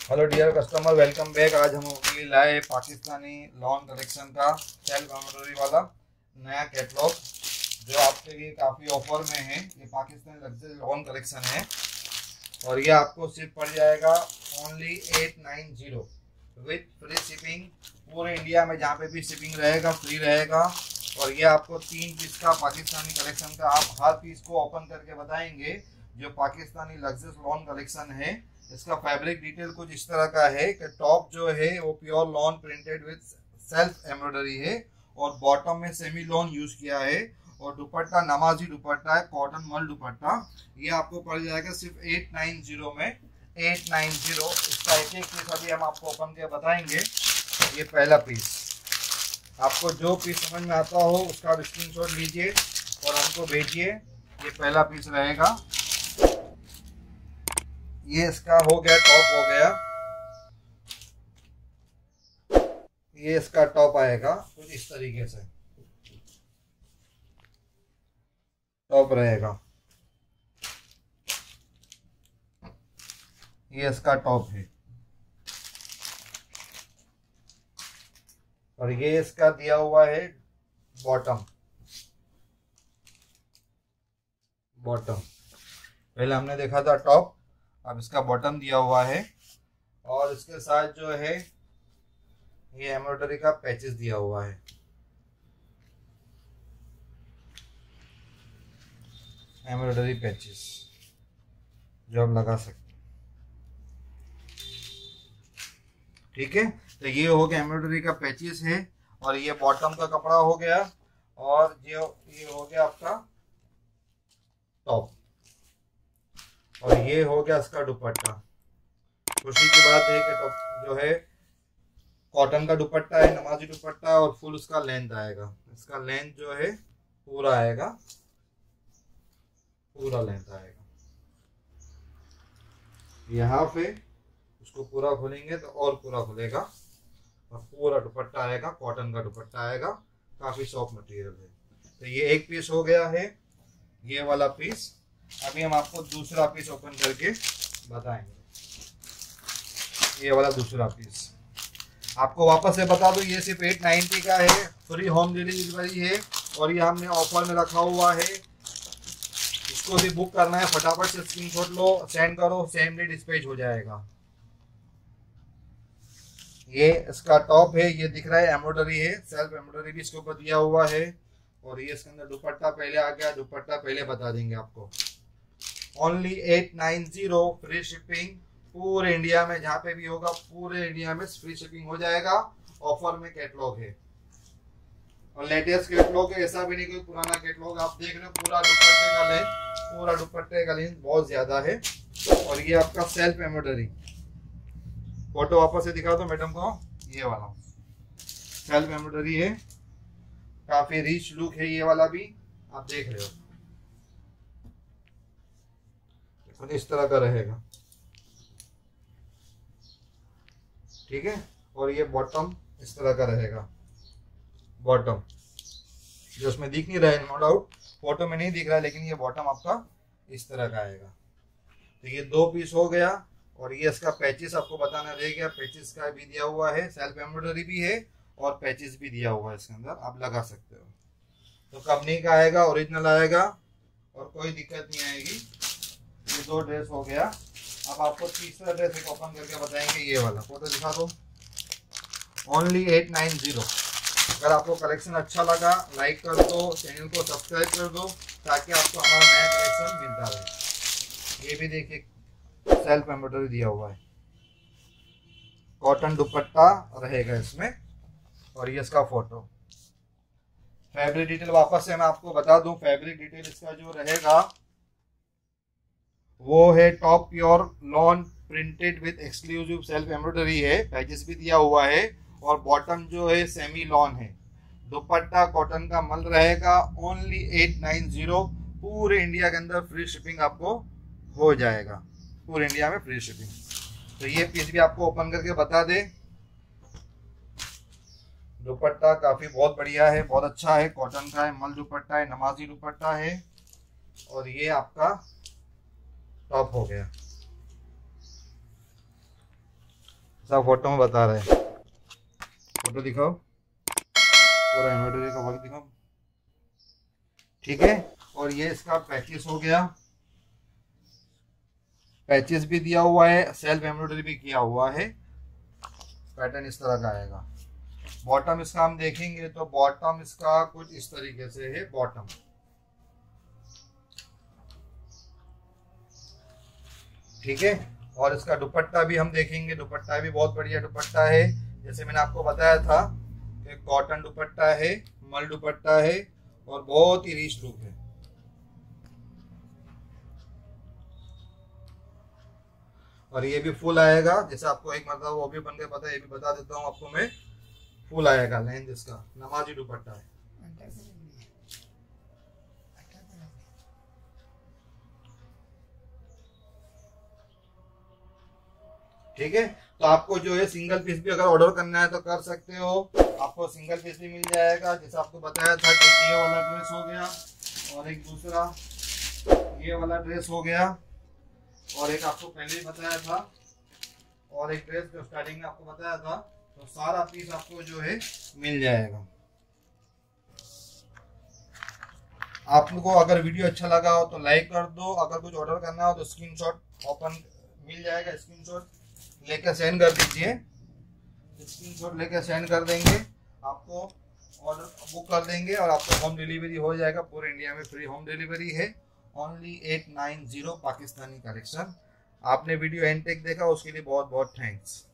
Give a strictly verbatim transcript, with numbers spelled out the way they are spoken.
Hello dear customer, welcome back. आज हम आपके लिए लाए पाकिस्तानी लॉन कलेक्शन का सेल्फ एम्ब्रॉयडरी वाला नया कैटलॉग जो आपके लिए काफ़ी ऑफर में है। ये पाकिस्तानी लग्जरी लॉन कलेक्शन है और ये आपको सिर्फ पड़ जाएगा only eight nine zero with free shipping. पूरे इंडिया में जहाँ पे भी शिपिंग रहेगा फ्री रहेगा। और ये आपको तीन पीस का पाकिस्तानी कलेक्शन का आप हर पीस को ओपन करके बताएंगे। जो पाकिस्तानी लग्जरी लॉन कलेक्शन है, इसका फैब्रिक डिटेल कुछ इस तरह का है कि टॉप जो है वो pure lawn printed with self embroidery है और बॉटम में सेमी लॉन यूज किया है और दुपट्टा नमाजी दुपट्टा है, कॉटन मल दुपट्टा। ये आपको पड़ जाएगा सिर्फ एट नाइन जीरो में, एट नाइन जीरो। इसका एक एक पीस अभी हम आपको ओपन के बताएंगे। ये पहला पीस, आपको जो पीस समझ में आता हो उसका स्क्रीनशॉट लीजिए और हमको भेजिए। ये पहला पीस रहेगा। ये इसका हो गया, टॉप हो गया। ये इसका टॉप आएगा कुछ इस तरीके से, टॉप रहेगा। ये इसका टॉप है और ये इसका दिया हुआ है बॉटम। बॉटम पहले हमने देखा था टॉप, अब इसका बॉटम दिया हुआ है और इसके साथ जो है ये एम्ब्रॉयडरी का पैचेस दिया हुआ है। एम्ब्रॉयडरी पैचेस जो हम लगा सकते हैं। ठीक है, तो ये हो गया एम्ब्रॉयडरी का पैचेस है और ये बॉटम का कपड़ा हो गया और ये ये हो गया आपका टॉप और ये हो गया इसका दुपट्टा। खुशी की बात है कि टॉप जो है कॉटन का दुपट्टा है, नमाजी दुपट्टा और फुल उसका लेंथ आएगा। इसका लेंथ जो है पूरा आएगा, पूरा लेंथ आएगा। ये हाफ है, उसको पूरा खोलेंगे तो और पूरा खुलेगा और पूरा दुपट्टा आएगा, कॉटन का दुपट्टा आएगा। काफी सॉफ्ट मटेरियल है। तो ये एक पीस हो गया है, ये वाला पीस। अभी हम आपको दूसरा पीस ओपन करके बताएंगे। ये वाला दूसरा पीस आपको वापस से बता दूं, ये सिर्फ एट नाइन्टी का है, फ्री होम डिलीवरी है और ये हमने ऑफर में रखा हुआ है। इसको भी बुक करना है, फटाफट से स्क्रीनशॉट लो, सेंड करो, सेम डे डिस्पैच हो जाएगा। ये इसका टॉप है, ये दिख रहा है एम्ब्रॉयडरी है, सेल्फ एम्ब्रॉयडरी भी इसके ऊपर दिया हुआ है और ये इसके अंदर दुपट्टा पहले आ गया। दुपट्टा पहले बता देंगे आपको। Only eight nine zero, free shipping पूरे इंडिया में, जहाँ पे भी होगा पूरे इंडिया में फ्री शिपिंग हो जाएगा। ऑफर में कैटलॉग है और लेटेस्ट कैटलॉग है, ऐसा भी नहीं कोई पुराना कैटलॉग। आप देख रहे हो पूरा दुपट्टे का लेंथ, पूरा दुपट्टे का लेंथ बहुत ज्यादा है और ये आपका सेल्फ एम्ब्रॉयडरी। फोटो वापस से दिखा दो मैडम को। ये वाला सेल्फ एम्ब्रॉयडरी है, काफी रिच लुक है ये वाला भी, आप देख रहे हो। इस तरह का रहेगा, ठीक है। और ये बॉटम इस तरह का रहेगा। बॉटम जो उसमें दिख नहीं रहा है, नो डाउट फोटो में नहीं दिख रहा है, लेकिन ये बॉटम आपका इस तरह का आएगा। तो ये दो पीस हो गया और ये इसका पैचेस आपको बताना रह गया। पैचेस का भी दिया हुआ है, सेल्फ एम्ब्रॉयडरी भी है और पैचेस भी दिया हुआ है इसके अंदर, आप लगा सकते हो। तो कंपनी का आएगा, ओरिजिनल आएगा और कोई दिक्कत नहीं आएगी। ये दो ड्रेस हो गया। अब आपको तीसरा ड्रेस एक ओपन करके बताएंगे। ये वाला फोटो दिखा दो। Only eight nine zero. अगर आपको कलेक्शन अच्छा लगा लाइक कर दो, चैनल को सब्सक्राइब कर दो ताकि आपको हमारा नया कलेक्शन मिलता रहे। ये भी देखिए सेल्फ एम्ब्रॉयडरी दिया हुआ है, कॉटन दुपट्टा रहेगा इसमें और ये इसका फोटो। फैब्रिक डिटेल वापस से मैं आपको बता दूं। फैब्रिक डिटेल इसका जो रहेगा वो है top pure lawn printed with exclusive self embroidery है, पैचेस भी दिया हुआ है और बॉटम जो है सेमी लॉन है। दुपट्टा कॉटन का मल रहेगा। ओनली एट नाइन जीरो, पूरे इंडिया के अंदर फ्री शिपिंग आपको हो जाएगा, पूरे इंडिया में फ्री शिपिंग। तो ये पीस भी आपको ओपन करके बता दे। दुपट्टा काफी बहुत बढ़िया है, बहुत अच्छा है, कॉटन का है, मल दुपट्टा है, नमाजी दुपट्टा है और ये आपका टॉप हो गया। सब फोटो में बता रहे हैं। फोटो दिखाओ, पूरा एम्ब्रॉयडरी का वर्क दिखाओ, ठीक है। और ये इसका पैचेस हो गया, पैचेस भी दिया हुआ है, सेल्फ एम्ब्रॉयडरी भी किया हुआ है। पैटर्न इस तरह का आएगा। बॉटम इसका हम देखेंगे तो बॉटम इसका कुछ इस तरीके से है बॉटम, ठीक है। और इसका दुपट्टा भी हम देखेंगे, दुपट्टा भी बहुत बढ़िया दुपट्टा है। जैसे मैंने आपको बताया था कि कॉटन दुपट्टा है, मल दुपट्टा है और बहुत ही रिच लुक है। और ये भी फुल आएगा, जैसे आपको एक मतलब वो भी बन के पता है, ये भी बता देता हूँ आपको मैं। फुल आएगा लेंथ इसका, नमाजी दुपट्टा है। ठीक है। तो आपको जो है सिंगल पीस भी अगर ऑर्डर करना है तो कर सकते हो, आपको सिंगल पीस भी मिल जाएगा। जैसे आपको बताया था कि ये वाला ड्रेस हो गया और एक दूसरा ये वाला ड्रेस हो गया, और एक आपको पहले ही बताया था, और एक ड्रेस जो स्टार्टिंग में आपको बताया था। तो सारा पीस आपको जो है मिल जाएगा। आपको अगर वीडियो अच्छा लगा हो तो लाइक कर दो, अगर कुछ ऑर्डर करना हो तो स्क्रीनशॉट ओपन मिल जाएगा, स्क्रीनशॉट लेकर सेंड कर दीजिए। स्क्रीनशॉट लेकर सेंड कर देंगे, आपको ऑर्डर बुक कर देंगे और आपको होम डिलीवरी हो जाएगा। पूरे इंडिया में फ्री होम डिलीवरी है। Only eight nine zero Pakistani collection. आपने वीडियो एंड तक देखा, उसके लिए बहुत बहुत थैंक्स।